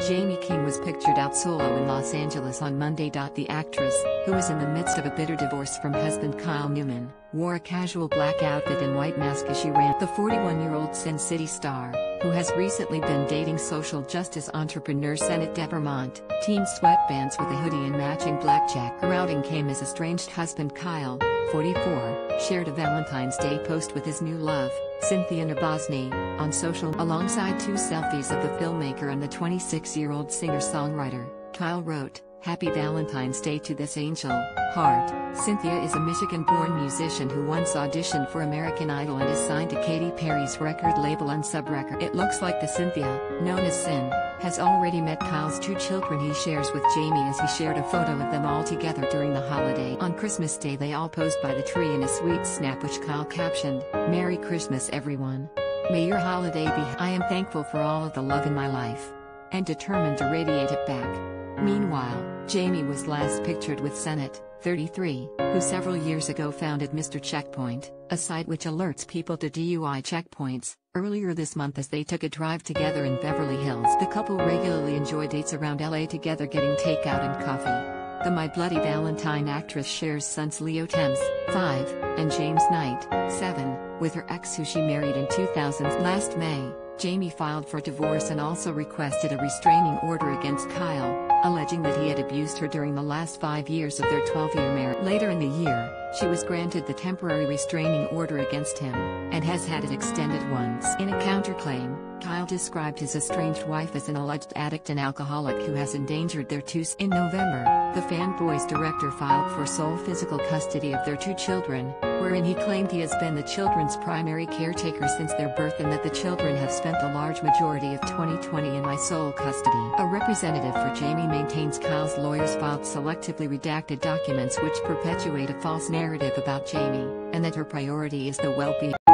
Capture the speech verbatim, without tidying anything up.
Jaime King was pictured out solo in Los Angeles on Monday. The actress, who is in the midst of a bitter divorce from husband Kyle Newman, wore a casual black outfit and white mask as she ran. The forty-one-year-old Sin City star, who has recently been dating social justice entrepreneur Senate Vermont, team sweatbands with a hoodie and matching black jacket. Her outing came as estranged husband Kyle, forty-four, shared a Valentine's Day post with his new love, Cynthia Nabosny, on social. Alongside two selfies of the filmmaker and the twenty-six-year-old singer-songwriter, Kyle wrote, "Happy Valentine's Day to this angel, heart." Cynthia is a Michigan-born musician who once auditioned for American Idol and is signed to Katy Perry's record label Unsub Records. It looks like the Cynthia, known as Sin, has already met Kyle's two children he shares with Jaime, as he shared a photo of them all together during the holiday. On Christmas Day they all posed by the tree in a sweet snap, which Kyle captioned, "Merry Christmas everyone. May your holiday be. I am thankful for all of the love in my life, and determined to radiate it back." Meanwhile, Jaime was last pictured with Senate, thirty-three, who several years ago founded Mister Checkpoint, a site which alerts people to D U I checkpoints, earlier this month as they took a drive together in Beverly Hills. The couple regularly enjoy dates around L A together, getting takeout and coffee. The My Bloody Valentine actress shares sons Leo Thames, five, and James Knight, seven, with her ex, who she married in two thousand. Last May, Jaime filed for divorce and also requested a restraining order against Kyle, alleging that he had abused her during the last five years of their twelve-year marriage. Later in the year, she was granted the temporary restraining order against him, and has had it extended once. In a counterclaim, Kyle described his estranged wife as an alleged addict and alcoholic who has endangered their two sons. In November, the Fanboys director filed for sole physical custody of their two children, wherein he claimed he has been the children's primary caretaker since their birth and that the children have spent the large majority of twenty twenty in my sole custody. A representative for Jaime maintains Kyle's lawyers filed selectively redacted documents which perpetuate a false narrative about Jaime, and that her priority is the well-being